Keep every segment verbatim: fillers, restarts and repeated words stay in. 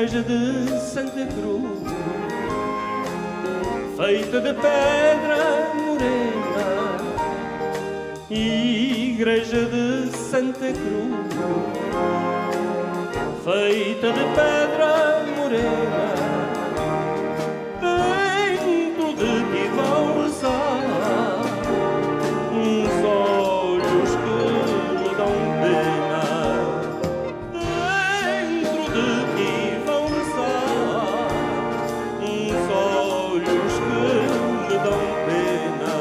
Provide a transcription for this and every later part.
igreja de Santa Cruz, feita de pedra morena, igreja de Santa Cruz, feita de pedra morena, dentro de ti vão rezar uns olhos que me dão pena. Dentro de ti vão rezar uns olhos que me dão pena.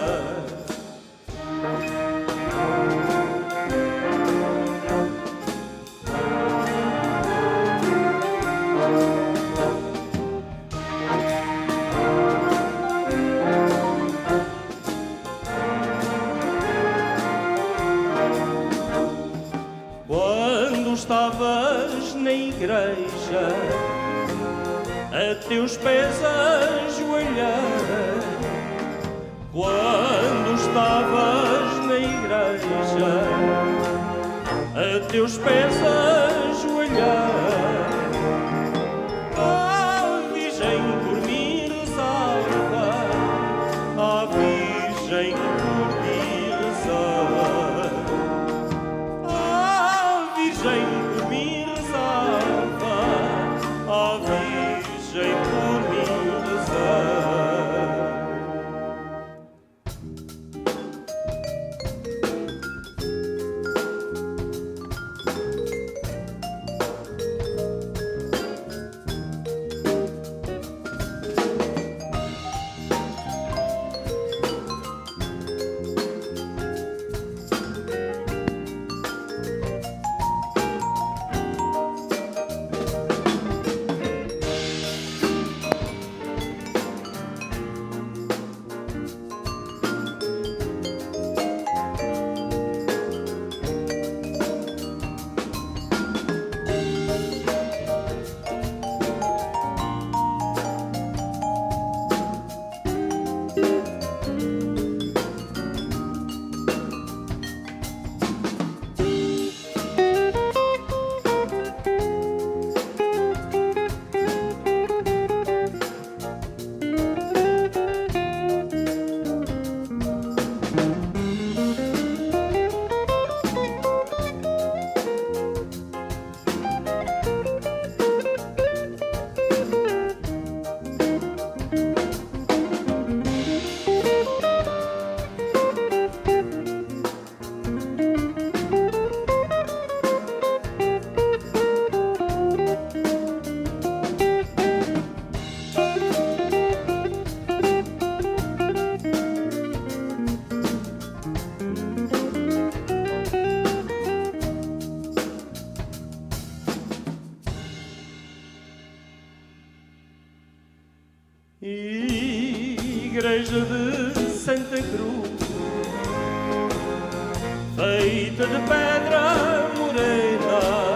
Quando estavas na igreja, a teus pés ajoelhei. Quando estavas na igreja, a teus pés ajoelhei. A Virgem por mim rezava, a Virgem por mim rezava. A Virgem por mim rezava, a Virgem por mim rezava. Igreja de Santa Cruz, feita de pedra morena,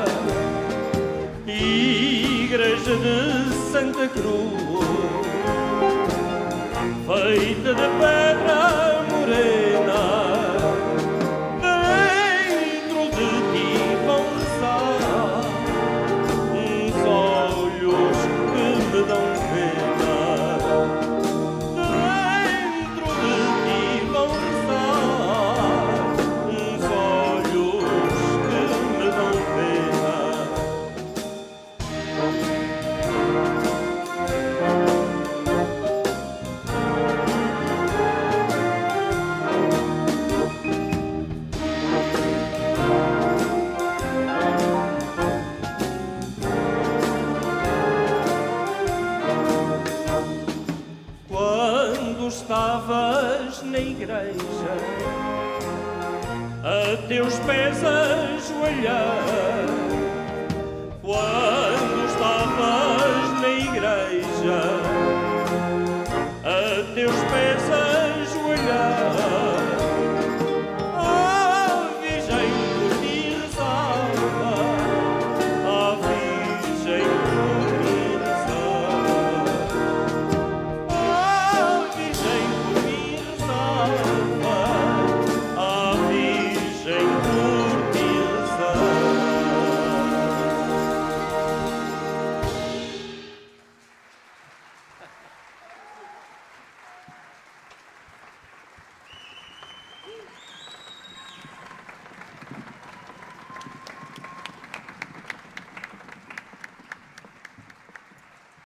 igreja de Santa Cruz, feita de pedra morena, dentro de ti vão rezar uns olhos que me dão pena. Quando estavas na igreja, a teus pés ajoelhei. Quando